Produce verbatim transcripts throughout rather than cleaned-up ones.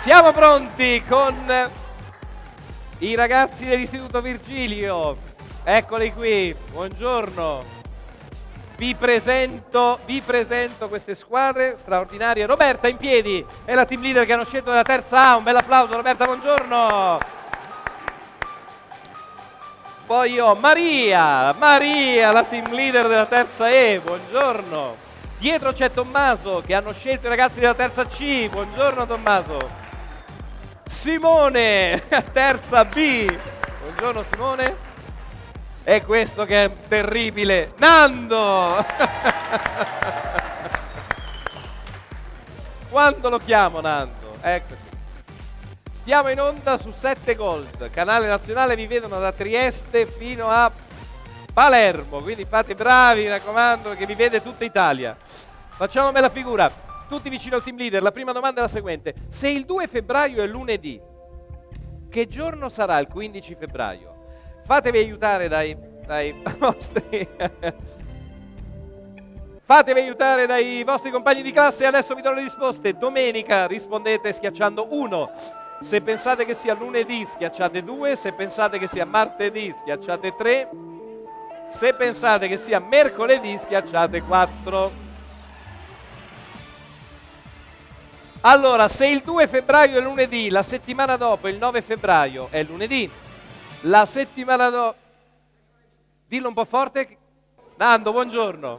Siamo pronti con i ragazzi dell'Istituto Virgilio. Eccoli qui, buongiorno. Vi presento, vi presento queste squadre straordinarie. Roberta in piedi, è la team leader che hanno scelto nella terza A. Un bel applauso, Roberta, buongiorno. Poi ho Maria, Maria, la team leader della terza E, buongiorno. Dietro c'è Tommaso, che hanno scelto i ragazzi della terza C, buongiorno Tommaso. Simone, terza B, buongiorno Simone. E questo che è terribile, Nando. Quando lo chiamo Nando? Eccoci. Stiamo in onda su sette Gold, canale nazionale, vi vedono da Trieste fino a Palermo, quindi fate bravi, mi raccomando, che vi vede tutta Italia. Facciamo bella figura, tutti vicino al team leader. La prima domanda è la seguente: se il due febbraio è lunedì, che giorno sarà il quindici febbraio? Fatevi aiutare dai, dai vostri fatevi aiutare dai vostri compagni di classe e adesso vi do le risposte. Domenica rispondete schiacciando uno. Se pensate che sia lunedì schiacciate due, se pensate che sia martedì schiacciate tre, se pensate che sia mercoledì schiacciate quattro. Allora, se il due febbraio è lunedì, la settimana dopo, il nove febbraio, è lunedì. La settimana dopo... Dillo un po' forte. Nando, buongiorno.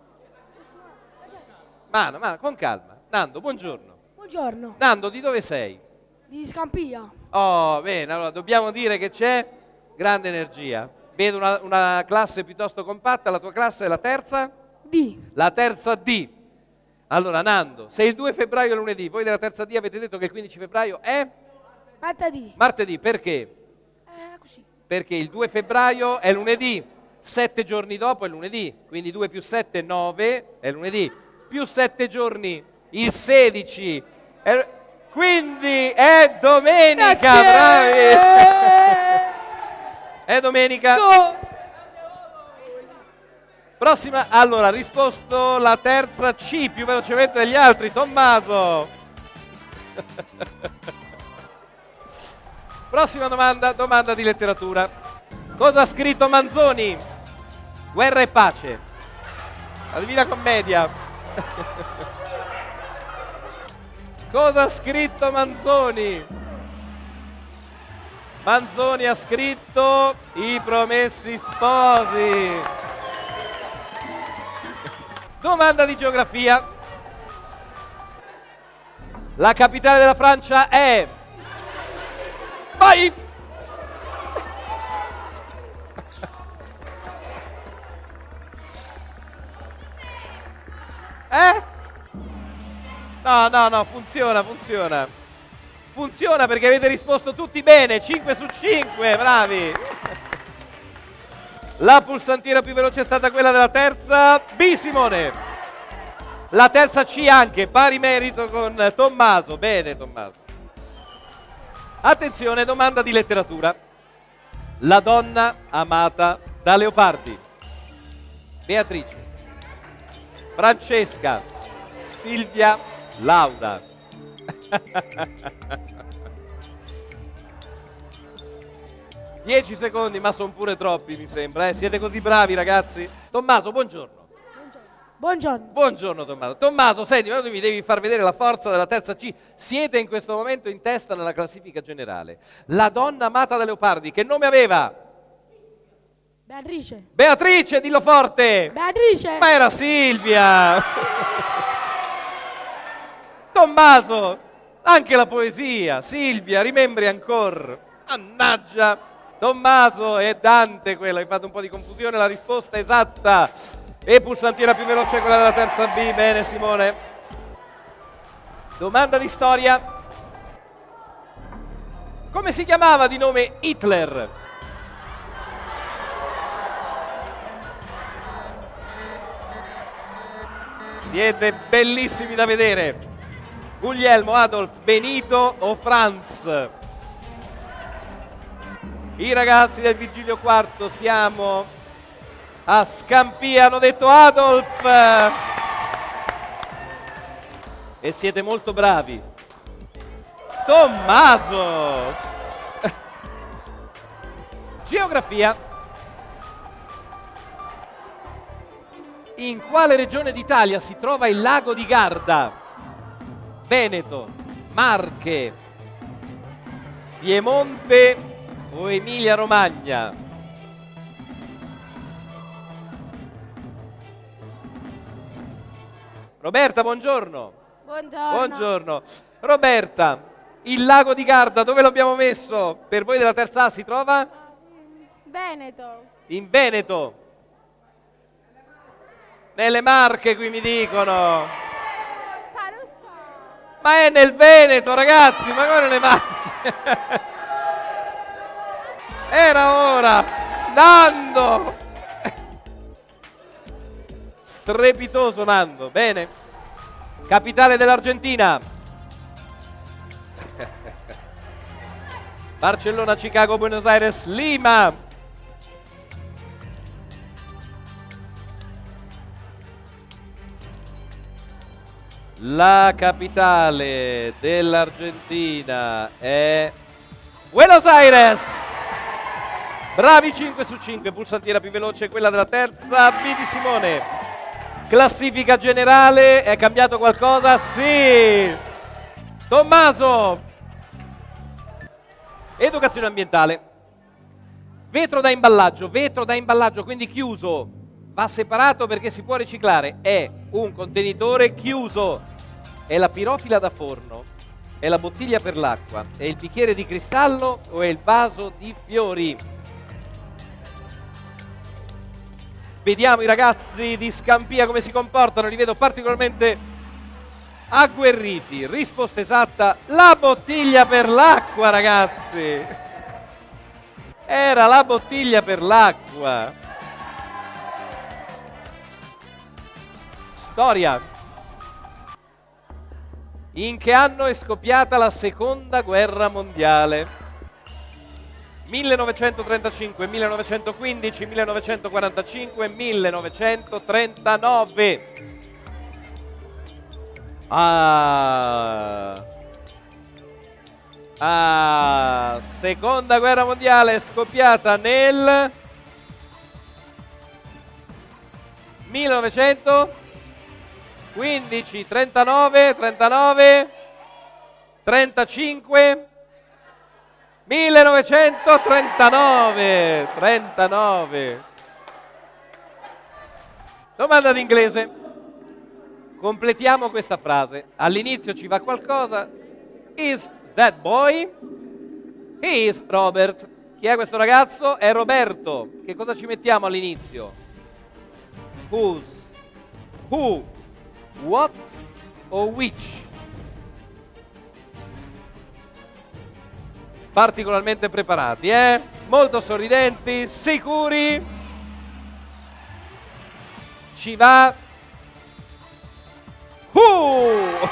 Mano, mano, con calma. Nando, buongiorno. Buongiorno. Nando, di dove sei? Di Scampia. Oh, bene, allora dobbiamo dire che c'è grande energia. Vedo una, una classe piuttosto compatta, la tua classe è la terza? D. La terza D. Allora, Nando, se il due febbraio è lunedì, voi della terza D avete detto che il quindici febbraio è? Martedì. Martedì, perché? Eh, così. Perché il due febbraio è lunedì, sette giorni dopo è lunedì, quindi due più sette, nove, è lunedì, più sette giorni, il sedici, è... quindi è domenica, Grazie. bravi! È domenica. No. Prossima, allora, ha risposto la terza C più velocemente degli altri, Tommaso. Prossima domanda, domanda di letteratura. Cosa ha scritto Manzoni? Guerra e pace. La Divina Commedia. Cosa ha scritto Manzoni? Manzoni ha scritto I Promessi Sposi. Domanda di geografia. La capitale della Francia è... Vai! Eh? No, no, no, funziona, funziona. Funziona perché avete risposto tutti bene, cinque su cinque, bravi. La pulsantiera più veloce è stata quella della terza B, Simone. La terza C anche, pari merito con Tommaso. Bene, Tommaso. Attenzione, domanda di letteratura. La donna amata da Leopardi. Beatrice, Francesca, Silvia, Lauda. Dieci secondi, ma sono pure troppi, mi sembra. Eh? Siete così bravi, ragazzi. Tommaso, buongiorno. Buongiorno. Buongiorno, Tommaso. Tommaso, senti, tu mi devi far vedere la forza della terza C. Siete in questo momento in testa nella classifica generale. La donna amata da Leopardi, che nome aveva? Beatrice. Beatrice, dillo forte. Beatrice. Ma era Silvia. Tommaso, anche la poesia. Silvia, rimembri ancora. Mannaggia. Tommaso, è Dante quello, hai fatto un po' di confusione, la risposta esatta. E pulsantiera più veloce è quella della terza B, bene Simone. Domanda di storia. Come si chiamava di nome Hitler? Siete bellissimi da vedere. Guglielmo, Adolf, Benito o Franz? I ragazzi del Vigilio Quarto, siamo a Scampia, hanno detto Adolf. E siete molto bravi. Tommaso. Geografia. In quale regione d'Italia si trova il lago di Garda? Veneto, Marche, Piemonte o Emilia-Romagna? Roberta, buongiorno. Buongiorno. Buongiorno. Roberta, il lago di Garda dove l'abbiamo messo? Per voi della terza A si trova? Veneto. In Veneto. Nelle Marche qui mi dicono. Ma è nel Veneto, ragazzi, ma come nelle Marche? Era ora. Nando. Strepitoso Nando. Bene. Capitale dell'Argentina. Barcellona, Chicago, Buenos Aires, Lima. La capitale dell'Argentina è Buenos Aires. Bravi, cinque su cinque. Pulsantiera più veloce è quella della terza B di Simone. Classifica generale, è cambiato qualcosa? Sì. Tommaso. Educazione ambientale. Vetro da imballaggio, vetro da imballaggio, quindi chiuso. Va separato perché si può riciclare. È un contenitore chiuso. È la pirofila da forno. È la bottiglia per l'acqua. È il bicchiere di cristallo o è il vaso di fiori? Vediamo i ragazzi di Scampia come si comportano. Li vedo particolarmente agguerriti. Risposta esatta: la bottiglia per l'acqua, ragazzi. Era la bottiglia per l'acqua. Storia. In che anno è scoppiata la seconda guerra mondiale? millenovecentotrentacinque, millenovecentoquindici, millenovecentoquarantacinque, millenovecentotrentanove. Ah. Ah, seconda guerra mondiale è scoppiata nel millenovecentoquindici, trentanove, trentanove, trentacinque, millenovecentotrentanove, trentanove. Domanda d'inglese. Completiamo questa frase. All'inizio ci va qualcosa. Is that boy? He is Robert. Chi è questo ragazzo? È Roberto. Che cosa ci mettiamo all'inizio? Whose? Who? What? O which? Particolarmente preparati, eh? Molto sorridenti, sicuri. Ci va. Who?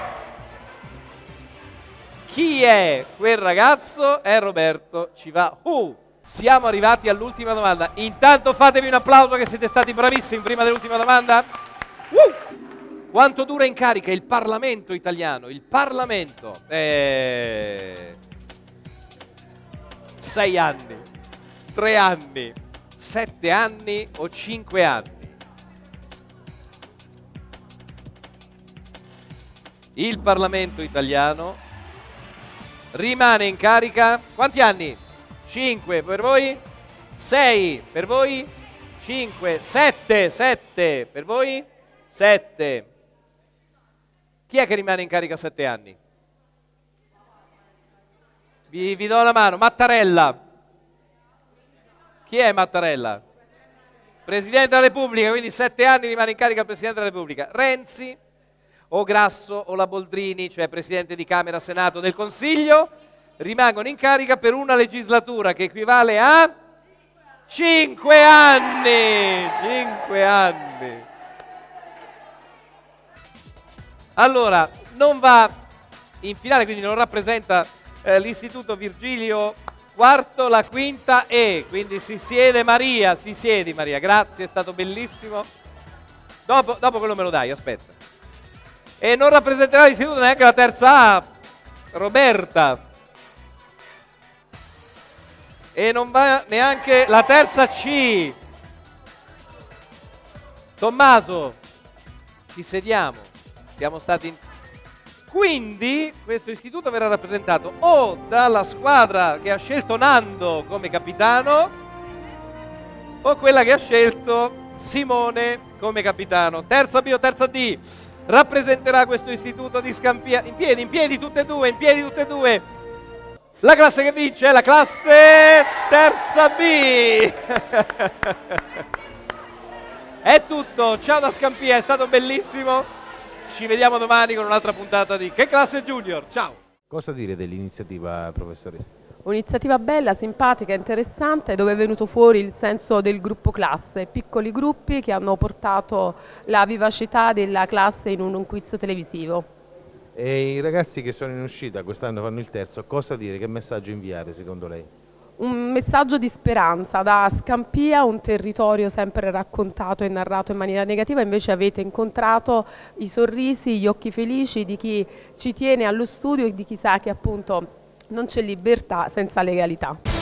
Chi è quel ragazzo? È Roberto. Ci va. Who? Siamo arrivati all'ultima domanda. Intanto fatevi un applauso che siete stati bravissimi prima dell'ultima domanda. Uh! Quanto dura in carica il Parlamento italiano? Il Parlamento. Eh... Sei anni, tre anni, sette anni o cinque anni? Il Parlamento italiano rimane in carica quanti anni? cinque per voi? sei per voi? cinque, sette, sette per voi? sette. Chi è che rimane in carica sette anni? Vi, vi do la mano. Mattarella. Chi è Mattarella? Presidente della Repubblica, quindi sette anni rimane in carica il Presidente della Repubblica. Renzi o Grasso o la Boldrini, cioè Presidente di Camera, Senato, del Consiglio, rimangono in carica per una legislatura che equivale a cinque anni. cinque anni. Allora, non va in finale, quindi non rappresenta eh, l'Istituto Virgilio quarto, la quinta E, quindi si siede Maria, si siedi Maria, grazie, è stato bellissimo. Dopo, dopo quello me lo dai, aspetta. E non rappresenterà l'Istituto neanche la terza A, Roberta. E non va neanche la terza C. Tommaso, ci sediamo. Siamo stati in... Quindi questo istituto verrà rappresentato o dalla squadra che ha scelto Nando come capitano o quella che ha scelto Simone come capitano. Terza B o terza D rappresenterà questo istituto di Scampia. In piedi, in piedi tutte e due, in piedi tutte e due. La classe che vince è la classe terza B. È tutto, ciao da Scampia, è stato bellissimo. Ci vediamo domani con un'altra puntata di Che Classe Junior. Ciao. Cosa dire dell'iniziativa, professoressa? Un'iniziativa bella, simpatica, interessante, dove è venuto fuori il senso del gruppo classe, piccoli gruppi che hanno portato la vivacità della classe in un, un quiz televisivo. E i ragazzi che sono in uscita, quest'anno fanno il terzo, cosa dire, che messaggio inviare secondo lei? Un messaggio di speranza. Da Scampia, un territorio sempre raccontato e narrato in maniera negativa, invece avete incontrato i sorrisi, gli occhi felici di chi ci tiene allo studio e di chi sa che appunto non c'è libertà senza legalità.